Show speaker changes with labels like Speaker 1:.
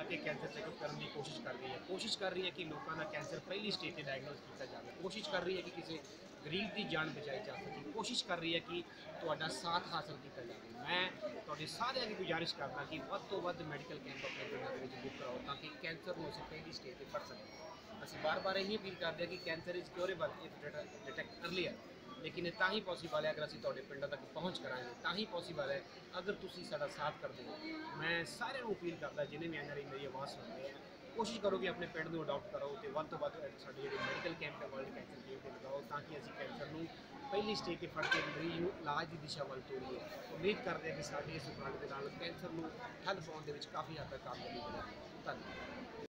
Speaker 1: के cancer checkup करने की कोशिश कर रही है कि लोगों का कैंसर पहली स्टेज से डायग्नोज किया जाए, कोशिश कर रही है कि किसी गरीब की जान बचाई जा सके, कोशिश कर रही है कि ਤੁਹਾਡਾ ਸਾਥ ਹਾਸਲ ਕੀਤਾ ਜਾਵੇ। ਮੈਂ ਤੁਹਾਡੇ ਸਾਰਿਆਂ ਦੀ ਗੁਜ਼ਾਰਿਸ਼ ਕਰਦਾ ਕਿ ਵੱਧ ਤੋਂ ਵੱਧ ਮੈਡੀਕਲ ਕੈਂਪ ਆਪਣੇ ਪਿੰਡਾਂ ਦੇ ਵਿੱਚ ਬੁੱਕ ਕਰਾਓ ਤਾਂ ਕਿ ਕੈਂਸਰ ਨੂੰ ਅਸੀਂ ਪਹਿਲੀ ਸਟੇਜ 'ਤੇ ਫੜ ਸਕੀਏ। ਅਸੀਂ ਬਾਰ-ਬਾਰ ਇਹੀ ਅਪੀਲ ਕਰਦੇ ਹਾਂ ਕਿ cancer is curable if detect earlier, लेकिन ਤਾਂ ही पॉसीबल है अगर ਅਸੀਂ ਤੁਹਾਡੇ ਪਿੰਡਾਂ ਤੱਕ ਪਹੁੰਚ ਕਰਾਂਗੇ, ਤਾਂ ही पॉसीबल है अगर ਤੁਸੀਂ ਸਾਡਾ ਸਾਥ ਕਰਦੇ ਹੋ। ਮੈਂ ਸਾਰਿਆਂ ਨੂੰ ਅਪੀਲ ਕਰਦਾ ਜਿन्हें भी NRI ਮੇਰੀ ਆਵਾਜ਼ ਸੁਣਦੇ ਆ, ਕੋਸ਼ਿਸ਼ ਕਰੋ ਕਿ ਆਪਣੇ ਪਿੰਡ ਨੂੰ ਅਡਾਪਟ ਕਰੋ ਅਤੇ ਵੱਧ ਤੋਂ ਵੱਧ ਸਾਡੇ ਜਿਹੜੇ ਮੈਡੀਕਲ ਕੈਂਪ ਹੈ ਵਰਲਡ ਕੈਂਸਰ ਡੇ 'ਤੇ ਲਗਾਓ ਤਾਂ ਕਿ ਅਸੀਂ ਕੈਂਸਰ ਨੂੰ ਪਹਿਲੀ ਸਟੇਜ 'ਤੇ ਫੜ ਕੇ ਮਰੀਜ਼ ਨੂੰ ਇਲਾਜ ਦੀ ਦਿਸ਼ਾ ਵੱਲ ਤੋਰੀਏ। ਉਮੀਦ ਕਰਦੇ ਹਾਂ ਕਿ ਸਾਡੇ ਇਸ ਉਪਰਾਲੇ ਦੇ ਨਾਲ ਕੈਂਸਰ ਨੂੰ ਠੱਲ ਪਾਉਣ ਦੇ ਵਿੱਚ ਕਾਫੀ ਹੱਦ ਤੱਕ ਕਾਮਯਾਬੀ ਮਿਲੇਗੀ। ਧੰਨਵਾਦ।